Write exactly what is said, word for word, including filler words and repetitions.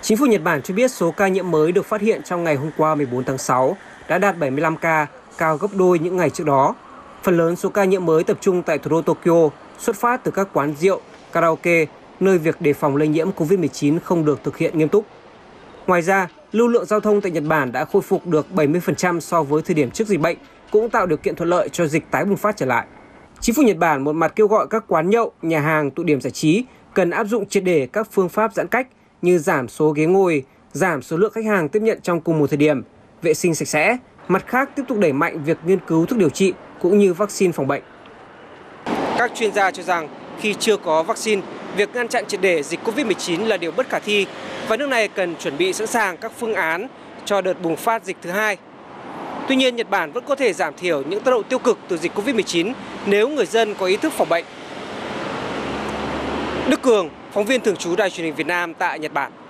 Chính phủ Nhật Bản cho biết số ca nhiễm mới được phát hiện trong ngày hôm qua mười bốn tháng sáu đã đạt bảy mươi lăm ca, cao gấp đôi những ngày trước đó. Phần lớn số ca nhiễm mới tập trung tại thủ đô Tokyo, xuất phát từ các quán rượu, karaoke, nơi việc đề phòng lây nhiễm Covid mười chín không được thực hiện nghiêm túc. Ngoài ra, lưu lượng giao thông tại Nhật Bản đã khôi phục được bảy mươi phần trăm so với thời điểm trước dịch bệnh, cũng tạo điều kiện thuận lợi cho dịch tái bùng phát trở lại. Chính phủ Nhật Bản một mặt kêu gọi các quán nhậu, nhà hàng, tụ điểm giải trí cần áp dụng triệt để các phương pháp giãn cách như giảm số ghế ngồi, giảm số lượng khách hàng tiếp nhận trong cùng một thời điểm, vệ sinh sạch sẽ. Mặt khác, tiếp tục đẩy mạnh việc nghiên cứu thuốc điều trị cũng như vaccine phòng bệnh. Các chuyên gia cho rằng khi chưa có vaccine, việc ngăn chặn triệt để dịch Covid mười chín là điều bất khả thi và nước này cần chuẩn bị sẵn sàng các phương án cho đợt bùng phát dịch thứ hai. Tuy nhiên, Nhật Bản vẫn có thể giảm thiểu những tác động tiêu cực từ dịch Covid mười chín nếu người dân có ý thức phòng bệnh. Đức Cường, phóng viên thường trú Đài Truyền hình Việt Nam tại Nhật Bản.